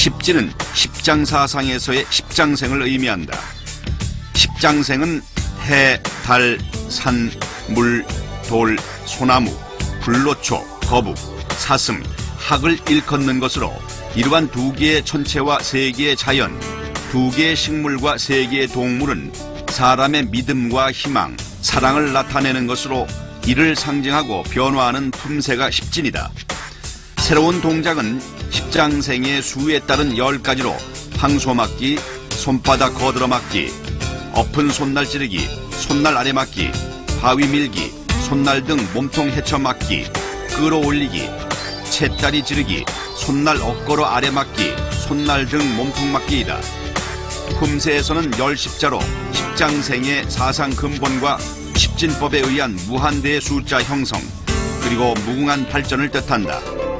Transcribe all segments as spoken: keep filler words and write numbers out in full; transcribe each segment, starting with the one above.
십지는 십장사상에서의 십장생을 의미한다. 십장생은 해, 달, 산, 물, 돌, 소나무, 불로초, 거북, 사슴, 학을 일컫는 것으로 이러한 두 개의 천체와 세 개의 자연, 두 개의 식물과 세 개의 동물은 사람의 믿음과 희망, 사랑을 나타내는 것으로 이를 상징하고 변화하는 품새가 십진이다. 새로운 동작은 십장생의 수에 따른 열 가지로 황소맞기, 손바닥 거들어 맞기, 엎은 손날 찌르기, 손날 아래 맞기, 바위 밀기, 손날 등 몸통 헤쳐 맞기, 끌어올리기, 채다리 지르기, 손날 엇걸어 아래 맞기, 손날 등 몸통 맞기이다. 품새에서는 열십자로 십장생의 사상 근본과 십진법에 의한 무한대의 숫자 형성, 그리고 무궁한 발전을 뜻한다.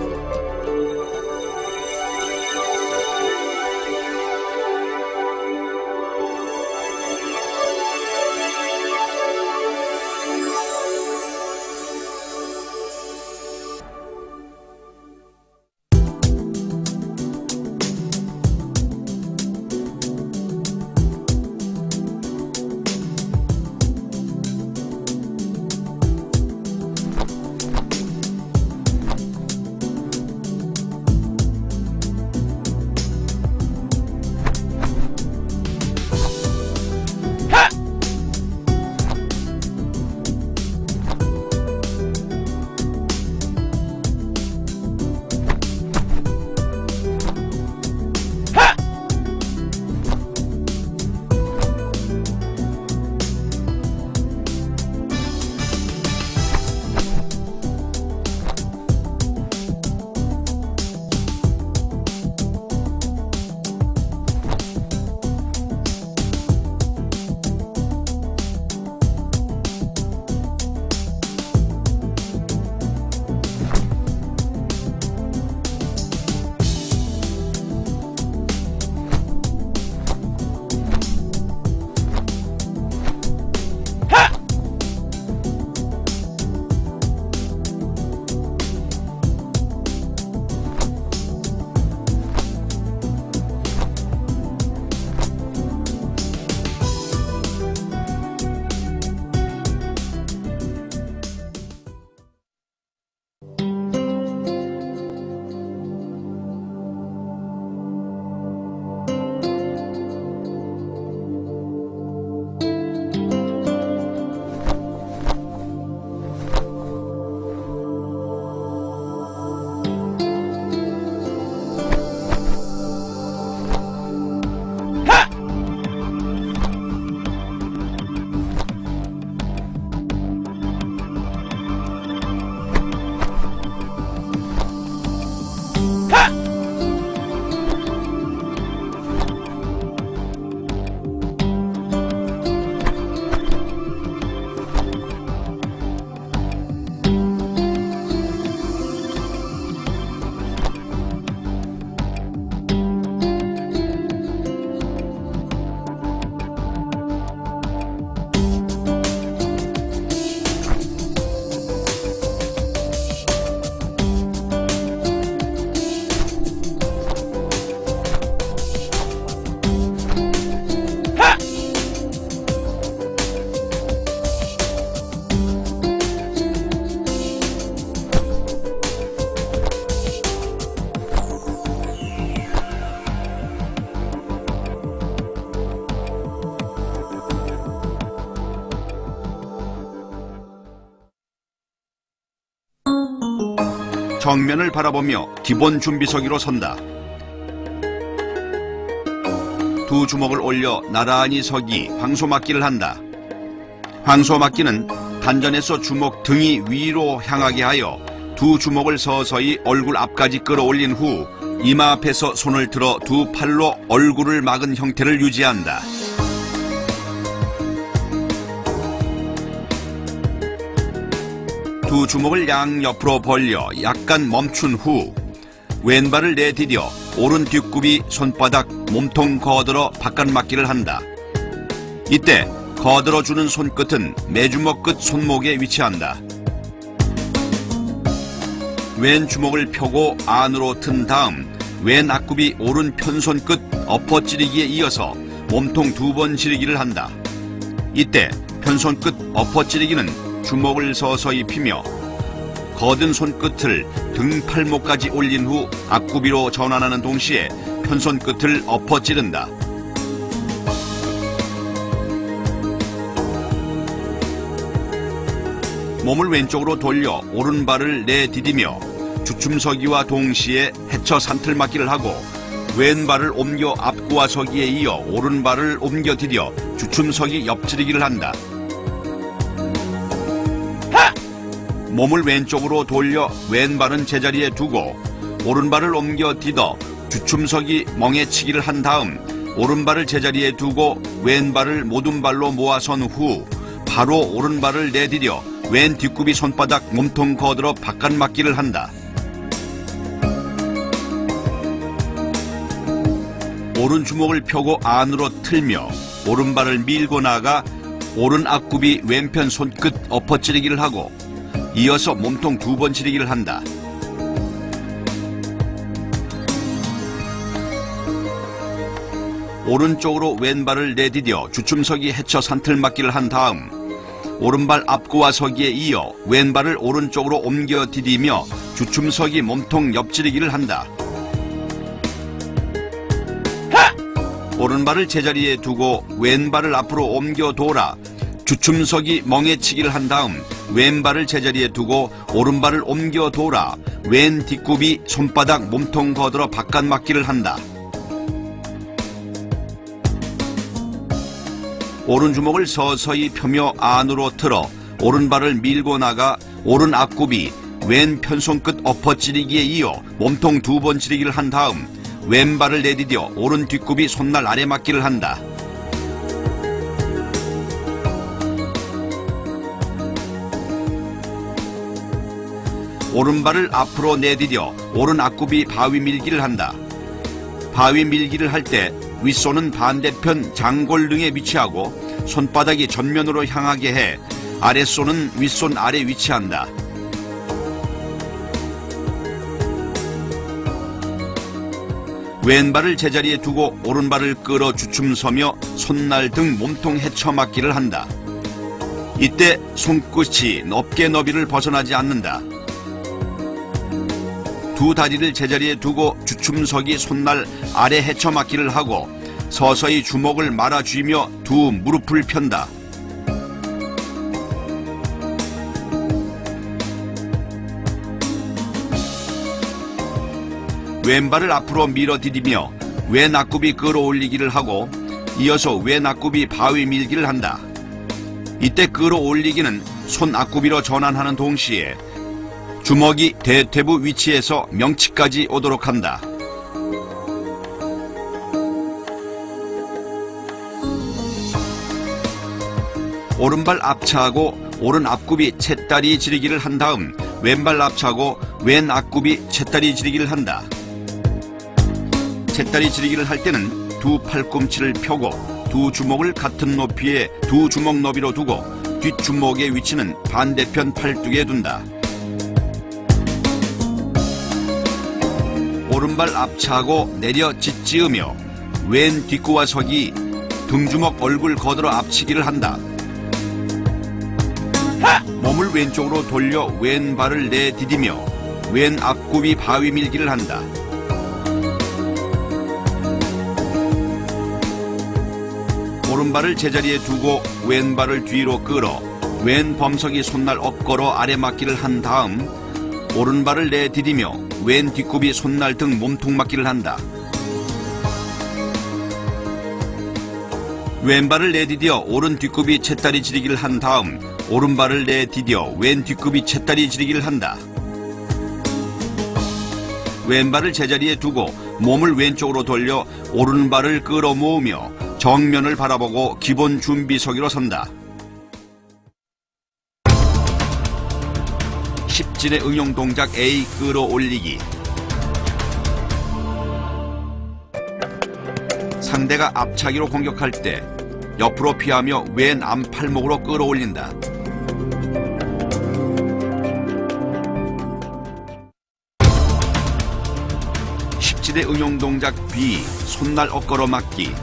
정면을 바라보며 기본 준비서기로 선다. 두 주먹을 올려 나란히 서기 황소맞기를 한다. 황소맞기는 단전에서 주먹 등이 위로 향하게 하여 두 주먹을 서서히 얼굴 앞까지 끌어올린 후 이마 앞에서 손을 들어 두 팔로 얼굴을 막은 형태를 유지한다. 두 주먹을 양옆으로 벌려 약간 멈춘 후 왼발을 내디뎌 오른 뒷굽이 손바닥 몸통 거들어 바깥맞기를 한다. 이때 거들어주는 손끝은 매주먹 끝 손목에 위치한다. 왼 주먹을 펴고 안으로 튼 다음 왼 앞굽이 오른 편손 끝 엎어찌르기에 이어서 몸통 두 번 지르기를 한다. 이때 편손 끝 엎어찌르기는 주먹을 서서히 피며 거든 손끝을 등 팔목까지 올린 후 앞구비로 전환하는 동시에 편손 끝을 엎어찌른다. 몸을 왼쪽으로 돌려 오른발을 내디디며 주춤서기와 동시에 해처 산틀맞기를 하고 왼발을 옮겨 앞구와 서기에 이어 오른발을 옮겨 디뎌 주춤서기 옆지르기를 한다. 하! 몸을 왼쪽으로 돌려 왼발은 제자리에 두고 오른발을 옮겨 디뎌 주춤서기 멍에치기를 한 다음 오른발을 제자리에 두고 왼발을 모든발로 모아선 후 바로 오른발을 내디뎌 왼 뒷굽이 손바닥 몸통 거들어 바깥맞기를 한다. 오른 주먹을 펴고 안으로 틀며 오른발을 밀고 나가 오른 앞굽이 왼편 손끝 엎어찌르기를 하고 이어서 몸통 두 번 지르기를 한다. 오른쪽으로 왼발을 내디뎌 주춤서기 해처 산틀맞기를 한 다음 오른발 앞구와 서기에 이어 왼발을 오른쪽으로 옮겨 디디며 주춤서기 몸통 옆지르기를 한다. 오른발을 제자리에 두고 왼발을 앞으로 옮겨 돌아 주춤서기 멍에치기를 한 다음 왼발을 제자리에 두고 오른발을 옮겨 돌아 왼 뒷굽이 손바닥 몸통 거들어 바깥맞기를 한다. 오른주먹을 서서히 펴며 안으로 틀어 오른발을 밀고 나가 오른 앞굽이 왼 편손끝 엎어찌르기에 이어 몸통 두 번 지르기를 한 다음 왼발을 내디뎌 오른 뒷굽이 손날 아래 맞기를 한다. 오른발을 앞으로 내디뎌 오른 앞굽이 바위 밀기를 한다. 바위 밀기를 할 때 윗손은 반대편 장골 등에 위치하고 손바닥이 전면으로 향하게 해 아랫손은 윗손 아래 위치한다. 왼발을 제자리에 두고 오른발을 끌어 주춤서며 손날 등 몸통 헤쳐맞기를 한다. 이때 손끝이 넓게 너비를 벗어나지 않는다. 두 다리를 제자리에 두고 주춤서기 손날 아래 헤쳐맞기를 하고 서서히 주먹을 말아쥐며 두 무릎을 편다. 왼발을 앞으로 밀어디디며 왼 앞굽이 끌어올리기를 하고 이어서 왼 앞굽이 바위 밀기를 한다. 이때 끌어올리기는 손 앞굽이로 전환하는 동시에 주먹이 대퇴부 위치에서 명치까지 오도록 한다. 오른발 앞차하고 오른 앞굽이 채다리 지르기를 한 다음 왼발 앞차고 왼 앞굽이 채다리 지르기를 한다. 채다리 지르기를 할 때는 두 팔꿈치를 펴고 두 주먹을 같은 높이에 두 주먹 너비로 두고 뒷주먹의 위치는 반대편 팔뚝에 둔다. 오른발 앞차고 내려 짓지으며 왼 뒷구와 서기 등주먹 얼굴 거들어 앞치기를 한다. 몸을 왼쪽으로 돌려 왼발을 내디디며 왼 앞굽이 바위 밀기를 한다. 오른발을 제자리에 두고 왼발을 뒤로 끌어 왼 범석이 손날 업걸어 아래 맞기를 한 다음 오른발을 내디디며 왼 뒷굽이 손날 등 몸통 맞기를 한다. 왼발을 내디뎌 오른 뒷굽이 채다리 지르기를 한 다음 오른발을 내디뎌 왼 뒷굽이 채다리 지르기를 한다. 왼발을 제자리에 두고 몸을 왼쪽으로 돌려 오른발을 끌어모으며 정면을 바라보고 기본 준비서기로 선다. 십진의 응용 동작 A 끌어올리기. 상대가 앞차기로 공격할 때 옆으로 피하며 왼 암팔목으로 끌어올린다. 십진의 조선시대 응용 동작 비, 손날 엇걸어 맞기.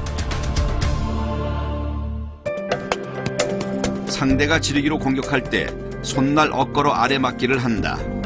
상대가 지르기로 공격할 때 손날 엇걸어 아래 맞기를 한다.